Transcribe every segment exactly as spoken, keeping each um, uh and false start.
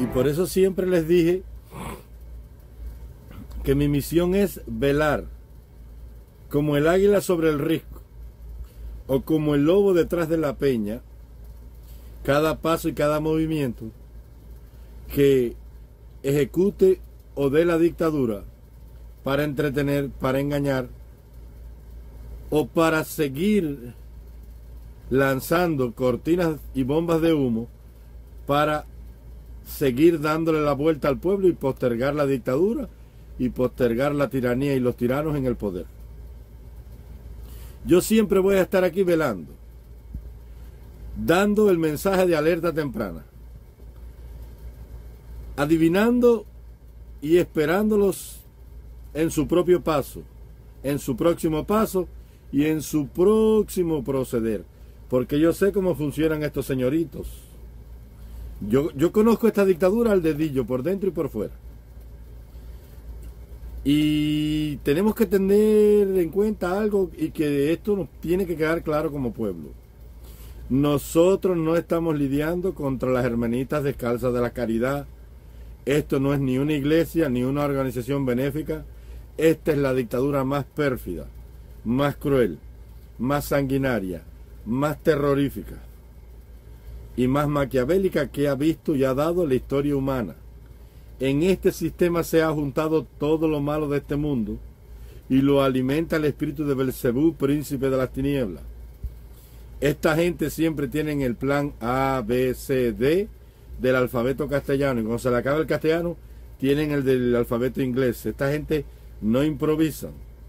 Y por eso siempre les dije que mi misión es velar como el águila sobre el risco o como el lobo detrás de la peña, cada paso y cada movimiento que ejecute o dé la dictadura para entretener, para engañar o para seguir lanzando cortinas y bombas de humo para seguir dándole la vuelta al pueblo y postergar la dictadura y postergar la tiranía y los tiranos en el poder. Yo siempre voy a estar aquí velando, dando el mensaje de alerta temprana, adivinando y esperándolos en su propio paso, en su próximo paso y en su próximo proceder, porque yo sé cómo funcionan estos señoritos. Yo, yo conozco esta dictadura al dedillo, por dentro y por fuera. Y tenemos que tener en cuenta algo, y que esto nos tiene que quedar claro como pueblo. Nosotros no estamos lidiando contra las hermanitas descalzas de la caridad. Esto no es ni una iglesia ni una organización benéfica. Esta es la dictadura más pérfida, más cruel, más sanguinaria, más terrorífica y más maquiavélica que ha visto y ha dado la historia humana. En este sistema se ha juntado todo lo malo de este mundo y lo alimenta el espíritu de Belcebú, príncipe de las tinieblas. Esta gente siempre tiene el plan A, B, C, D del alfabeto castellano, y cuando se le acaba el castellano tienen el del alfabeto inglés. Esta gente no improvisa,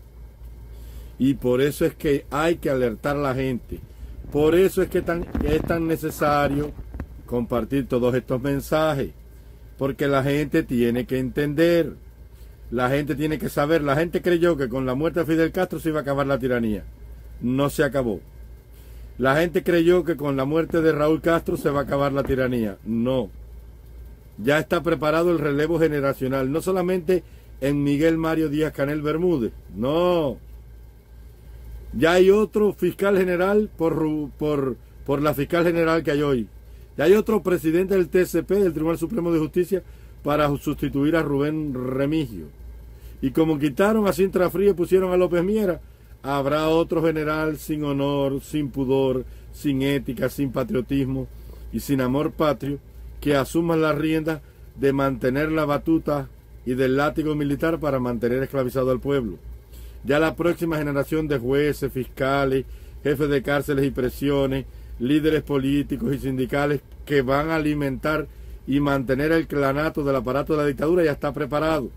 y por eso es que hay que alertar a la gente. Por eso es que tan, es tan necesario compartir todos estos mensajes, porque la gente tiene que entender, la gente tiene que saber. La gente creyó que con la muerte de Fidel Castro se iba a acabar la tiranía. No se acabó. La gente creyó que con la muerte de Raúl Castro se va a acabar la tiranía. No. Ya está preparado el relevo generacional, no solamente en Miguel Mario Díaz-Canel Bermúdez, no. Ya hay otro fiscal general por, por, por la fiscal general que hay hoy. Ya hay otro presidente del T C P, del Tribunal Supremo de Justicia, para sustituir a Rubén Remigio. Y como quitaron a Sintra Frío y pusieron a López Miera, habrá otro general sin honor, sin pudor, sin ética, sin patriotismo y sin amor patrio, que asuma la rienda de mantener la batuta y del látigo militar para mantener esclavizado al pueblo. Ya la próxima generación de jueces, fiscales, jefes de cárceles y prisiones, líderes políticos y sindicales que van a alimentar y mantener el clanato del aparato de la dictadura ya está preparado.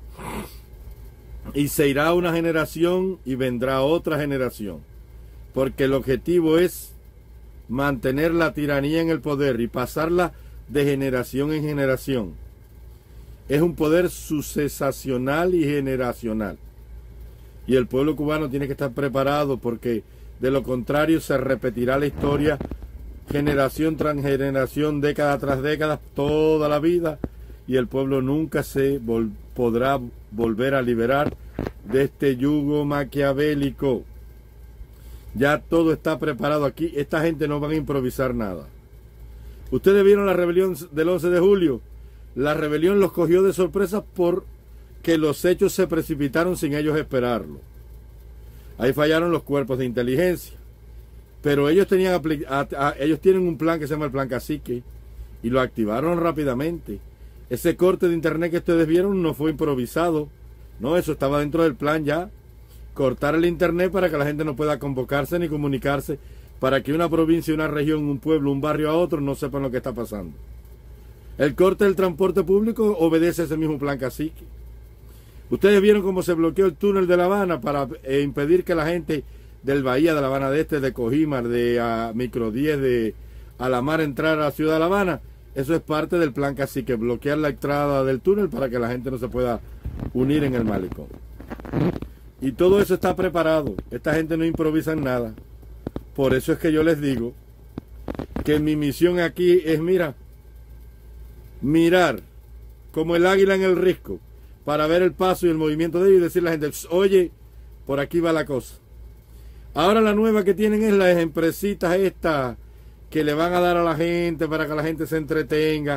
Y se irá una generación y vendrá otra generación, porque el objetivo es mantener la tiranía en el poder y pasarla de generación en generación. Es un poder sucesacional y generacional, y el pueblo cubano tiene que estar preparado, porque de lo contrario se repetirá la historia generación tras generación, década tras década, toda la vida, y el pueblo nunca se vol podrá volver a liberar de este yugo maquiavélico. Ya todo está preparado aquí. Esta gente no va a improvisar nada. Ustedes vieron la rebelión del once de julio. La rebelión los cogió de sorpresa porque los hechos se precipitaron sin ellos esperarlo. Ahí fallaron los cuerpos de inteligencia, pero ellos tenían a, a, ellos tienen un plan que se llama el Plan Cacique, y lo activaron rápidamente. Ese corte de internet que ustedes vieron no fue improvisado, no, eso estaba dentro del plan ya. Cortar el internet para que la gente no pueda convocarse ni comunicarse, para que una provincia, una región, un pueblo, un barrio a otro no sepan lo que está pasando. El corte del transporte público obedece a ese mismo Plan Cacique. Ustedes vieron cómo se bloqueó el túnel de La Habana para eh, impedir que la gente del Bahía, de La Habana de Este, de Cojímar, de uh, Micro diez, de Alamar entrara a la ciudad de La Habana. Eso es parte del Plan Cacique, bloquear la entrada del túnel para que la gente no se pueda unir en el malecón. Y todo eso está preparado. Esta gente no improvisa en nada. Por eso es que yo les digo que mi misión aquí es, mira, mirar como el águila en el risco, para ver el paso y el movimiento de ellos y decirle a la gente, oye, por aquí va la cosa. Ahora la nueva que tienen es las empresitas estas que le van a dar a la gente para que la gente se entretenga,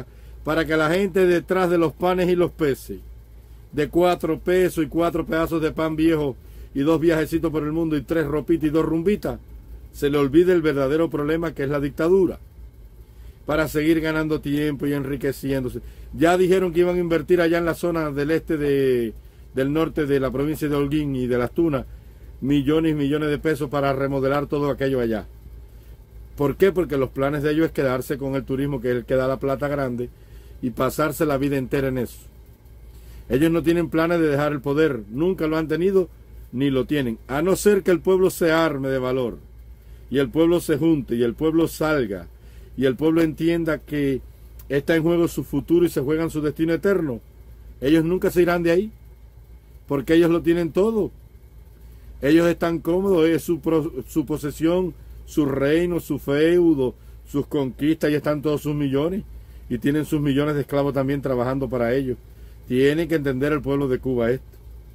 para que la gente detrás de los panes y los peces, de cuatro pesos y cuatro pedazos de pan viejo y dos viajecitos por el mundo y tres ropitas y dos rumbitas, se le olvide el verdadero problema que es la dictadura, para seguir ganando tiempo y enriqueciéndose. Ya dijeron que iban a invertir allá en la zona del este de, del norte de la provincia de Holguín y de Las Tunas, millones y millones de pesos para remodelar todo aquello allá. ¿Por qué? Porque los planes de ellos es quedarse con el turismo, que es el que da la plata grande, y pasarse la vida entera en eso. Ellos no tienen planes de dejar el poder, nunca lo han tenido, ni lo tienen, a no ser que el pueblo se arme de valor, y el pueblo se junte, y el pueblo salga, y el pueblo entienda que está en juego su futuro y se juegan su destino eterno. Ellos nunca se irán de ahí, porque ellos lo tienen todo. Ellos están cómodos, es su, su posesión, su reino, su feudo, sus conquistas, y están todos sus millones, y tienen sus millones de esclavos también trabajando para ellos. Tiene que entender el pueblo de Cuba esto.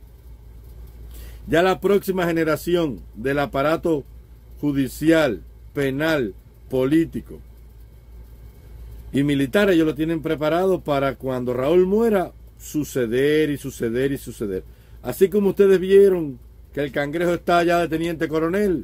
Ya la próxima generación del aparato judicial, penal, político y militar, ellos lo tienen preparado para cuando Raúl muera, suceder y suceder y suceder. Así como ustedes vieron que el Cangrejo está allá de teniente coronel,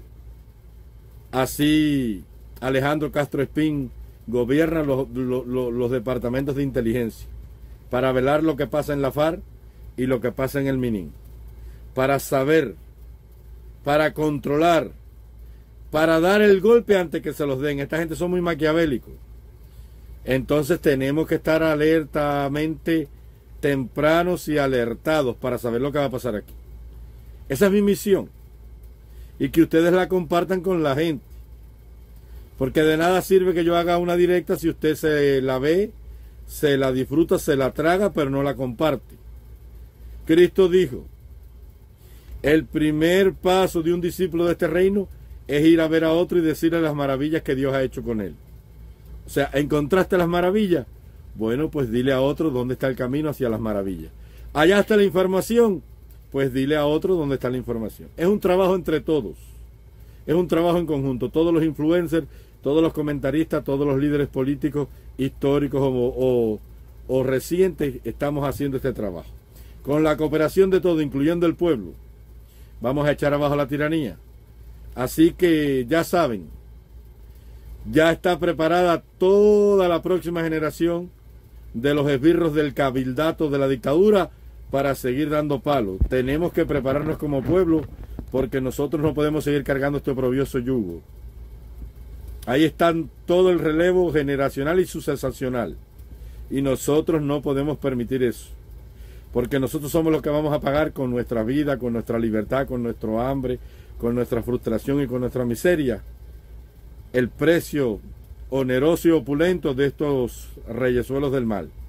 así Alejandro Castro Espín gobierna los, los, los departamentos de inteligencia para velar lo que pasa en la FARC y lo que pasa en el Minin, para saber, para controlar, para dar el golpe antes que se los den. Esta gente son muy maquiavélicos. Entonces tenemos que estar alertamente tempranos y alertados para saber lo que va a pasar aquí. Esa es mi misión, y que ustedes la compartan con la gente, porque de nada sirve que yo haga una directa si usted se la ve, se la disfruta, se la traga, pero no la comparte. Cristo dijo: el primer paso de un discípulo de este reino es ir a ver a otro y decirle las maravillas que Dios ha hecho con él. O sea, ¿encontraste las maravillas? Bueno, pues dile a otro dónde está el camino hacia las maravillas. Allá está la información, pues dile a otro dónde está la información. Es un trabajo entre todos, es un trabajo en conjunto. Todos los influencers, todos los comentaristas, todos los líderes políticos, históricos o, o, o recientes, estamos haciendo este trabajo. Con la cooperación de todos, incluyendo el pueblo, vamos a echar abajo la tiranía. Así que ya saben, ya está preparada toda la próxima generación de los esbirros del cabildato de la dictadura para seguir dando palos. Tenemos que prepararnos como pueblo, porque nosotros no podemos seguir cargando este oprobioso yugo. Ahí están todo el relevo generacional y sucesacional, y nosotros no podemos permitir eso, porque nosotros somos los que vamos a pagar con nuestra vida, con nuestra libertad, con nuestro hambre, con nuestra frustración y con nuestra miseria, el precio oneroso y opulento de estos reyesuelos del mal.